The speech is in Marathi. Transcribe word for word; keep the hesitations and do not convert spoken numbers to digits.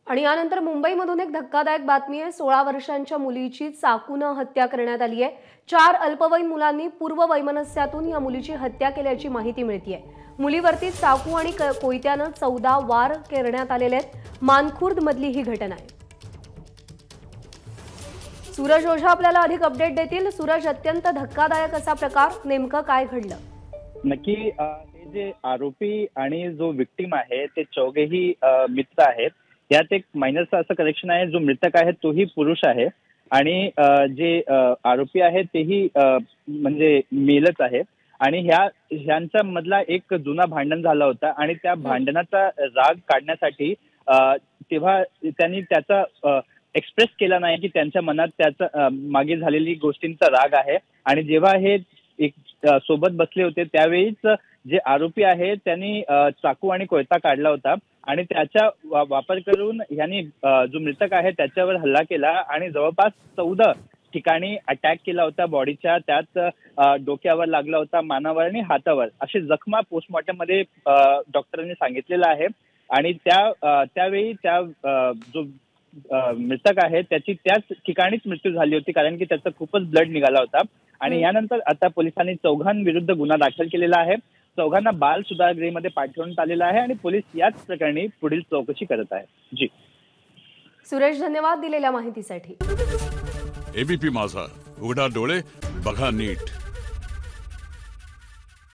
आणि यानंतर मुंबईमधून एक धक्कादायक बातमी आहे। सोळा वर्षांच्या मुलीची चाकूने हत्या करण्यात आली आहे। चार अल्पवयीन मुलांनी पूर्व वैमनस्यातून या मुलीची हत्या केल्याची माहिती मिळतेय। मुलीवरती चाकू आणि कोयत्याने चौदा वार करण्यात आलेले आहेत। मानखुर्द मधली ही घटना आहे। सूरज ओझा आपल्याला अधिक अपडेट देतील। सूरज, अत्यंत धक्कादायक असा प्रकार, नेमकं काय घडलं? नक्की हे जे आरोपी आणि जो विक्टिम आहे ते चौघेही मित्र आहेत। यात एक मायनरचं असं कनेक्शन आहे, जो मृतक आहे तोही पुरुष आहे आणि जे आरोपी आहे तेही म्हणजे मेलच आहे। आणि ह्या ह्यांच्या मधला एक जुना भांडण झाला होता आणि त्या भांडणाचा राग काढण्यासाठी तेव्हा त्यांनी त्याचा एक्सप्रेस केला नाही की त्यांच्या मनात त्याचा मागे झालेली गोष्टींचा राग आहे। आणि जेव्हा हे एक सोबत बसले होते त्यावेळीच जे आरोपी आहे त्यांनी चाकू आणि कोयता काढला होता आणि त्याचा वापर करून यांनी जो मृतक आहे त्याच्यावर हल्ला केला आणि जवळपास चौदा ठिकाणी अटॅक केला होता बॉडीच्या। त्यात डोक्यावर लागला होता, मानावर आणि हातावर अशी जखमा पोस्टमॉर्टम मध्ये डॉक्टरांनी सांगितलेलं आहे। आणि त्या त्यावेळी त्या जो मृतक आहे त्याची त्याच ठिकाणीच मृत्यू झाली होती, कारण की त्याचा खूपच ब्लड निघाला होता। आणि यानंतर आता पोलिसांनी चौघांविरुद्ध गुन्हा दाखल केलेला आहे। चौघांना बाल सुधारगृहामध्ये पाठवण्यात आलेलं आहे आणि पोलीस याच प्रकरणी पुढील चौकशी करत आहेत। जी सुरेश, धन्यवाद दिलेल्या माहितीसाठी। एबीपी माझा, उघडा डोळे बघा नीट।